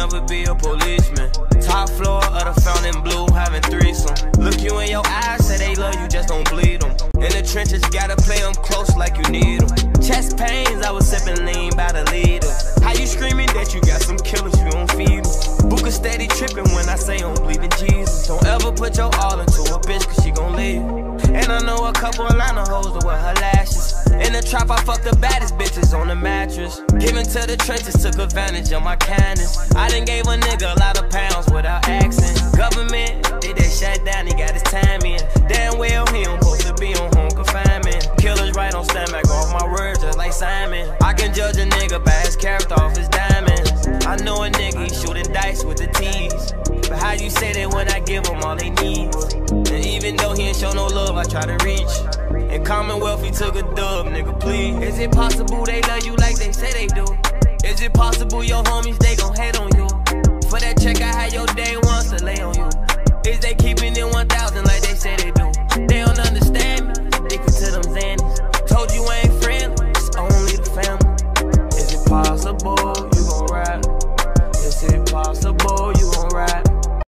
never be a policeman. Top floor of the Fountain Blue, having threesome. Look you in your eyes, say they love you, just don't bleed them. In the trenches, gotta play them close like you need them. Chest pains, I was sipping lean by the leader. How you screaming that you got some killers, you don't feed them. Buka steady tripping when I say I'm bleeding Jesus. Don't ever put your all into a bitch, cause she gon' leave. And I know a couple of line of hoes that wear her lashes. In the trap, I fuck the baddest bitches on the mattress. Giving to the trenches, took advantage of my kindness. I done gave a nigga a lot of pounds without asking. Government, did that shut down, he got his time in. Damn well, he don't supposed to be on home confinement. Killers right on standback off my words just like Simon. I can judge a nigga by his character off his diamonds. I know a nigga, he shooting dice with the T's. But how you say that when I give him all they need? And even though he ain't show no love, I try to reach. In Commonwealth, he took a dub, nigga, please. Is it possible they love you like they say they do? Is it possible your homies, they gon' hate on you? For that check, I had your day